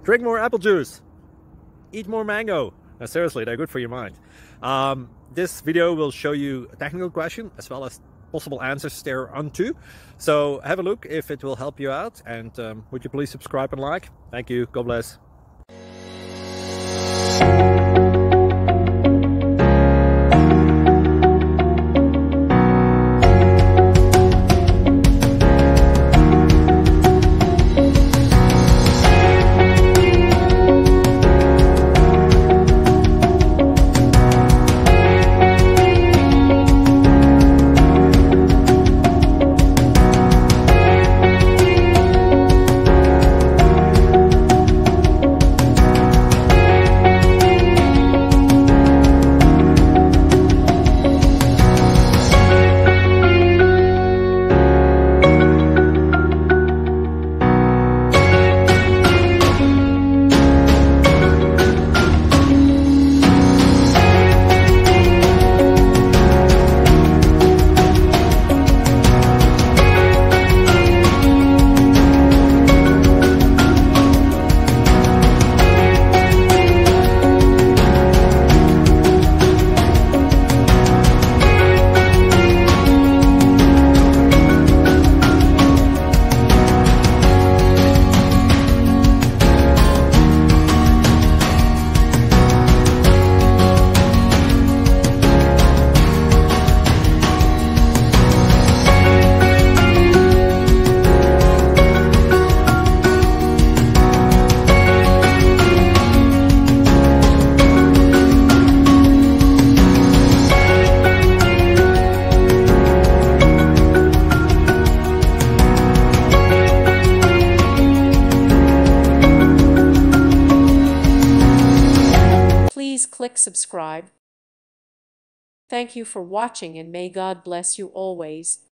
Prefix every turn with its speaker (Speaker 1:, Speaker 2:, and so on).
Speaker 1: Drink more apple juice. Eat more mango. Now, seriously, they're good for your mind. This video will show you a technical question as well as possible answers thereunto. So have a look if it will help you out, and would you please subscribe and like? Thank you. God bless.
Speaker 2: Please click subscribe. Thank you for watching, and may God bless you always.